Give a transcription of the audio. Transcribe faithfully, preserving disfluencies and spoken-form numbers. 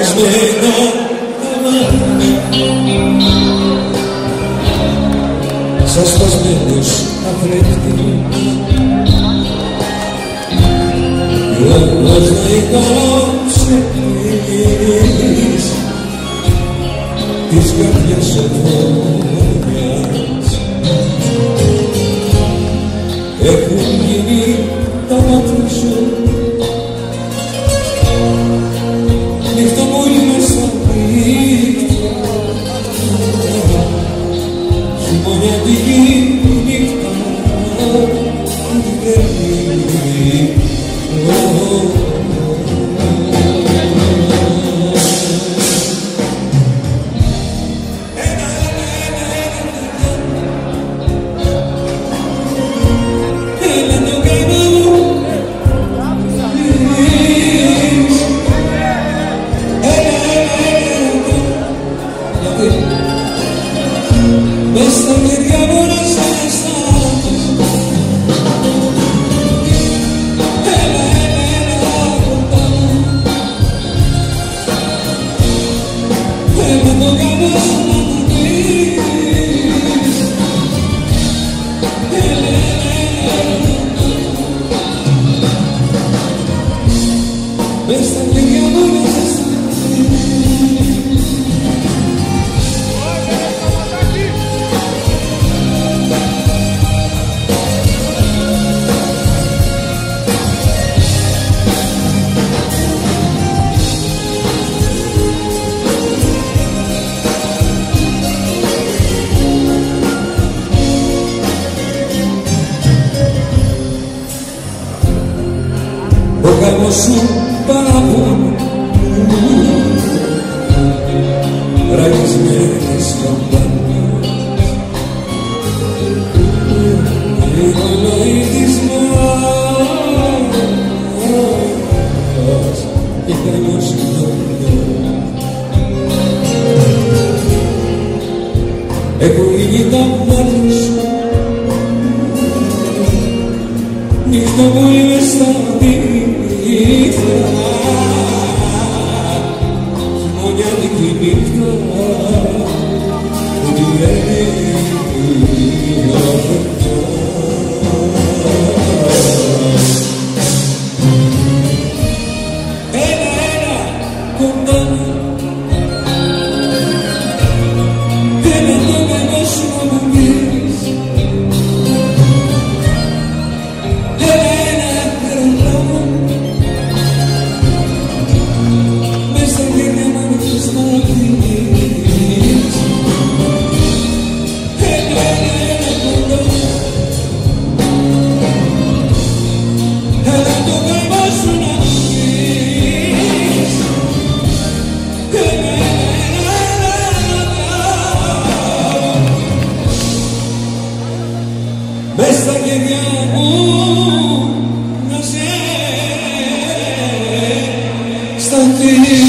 ραγισμένα τα μάτια σαν σπασμένος αφρέκτης λόγος να υπόψεις της καρδιάς οδόνιας έχουν γίνει τα μάτια σου νυχτομόλοι μες στα πρίχτια χειμωνιατική νύχτα την τρελή. Ο γάμος σου παραπονού ραγισμένες καμπάνιες λίγο λοητισμός και χαμός έχουν γίνει τα μάτια σου νυχτομόλοι μες στα δίχτυα χειμωνιάτικη νύχτα που τη λένε ένα ένα κοντά ένα το εγώ σου να μου πεις μες στα χέρια μου να σε σταθείς.